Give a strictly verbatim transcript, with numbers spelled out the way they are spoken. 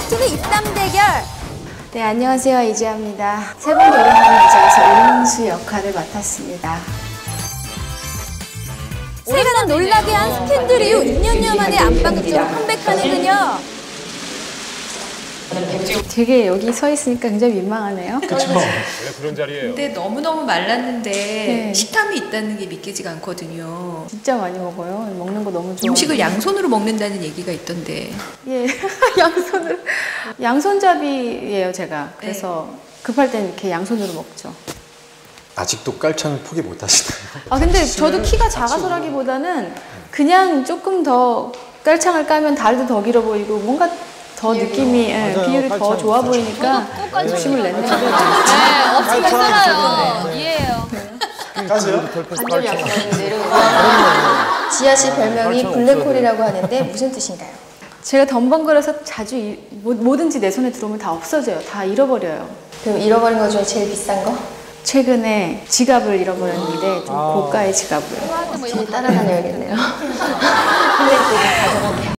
펼치는 입담 대결. 네, 안녕하세요. 이지아입니다. 세 번 결혼한 여자에서 울릉수 역할을 맡았습니다. 세간을 놀라게 한 스캔들 이후 이 년여 만에 안방극적으로 컴백하는 그녀. 되게 여기 서 있으니까 굉장히 민망하네요. 그렇죠. 원래 그런 자리예요. 근데 너무너무 말랐는데 네. 식탐이 있다는 게 믿기지가 않거든요. 진짜 많이 먹어요. 먹는 거 너무 좋아요. 음식을 양손으로 먹는다는 얘기가 있던데. 예, 양손으로. 양손잡이예요, 제가. 그래서 급할 땐 이렇게 양손으로 먹죠. 아직도 깔창을 포기 못 하시나요? 아, 근데 저도 키가 작아서라기보다는 그냥 조금 더 깔창을 까면 다리도 더 길어 보이고 뭔가 더 느낌이, 예, 비율이 더 좋아 보이니까 욕심을 냈네요. 네, 없으면 살아요. 이해해요. 가세요? 관절 약간을 내려오고 지아씨 별명이 블랙홀이라고 하는데 무슨 뜻인가요? 제가 덤벙거려서 자주 이, 뭐, 뭐든지 내 손에 들어오면 다 없어져요. 다 잃어버려요. 그럼 잃어버린 것 중에 제일 비싼 거? 최근에 지갑을 잃어버렸는데 좀 고가의 지갑을. 뒤에 따라다녀야겠네요. 근데 가져갈게요.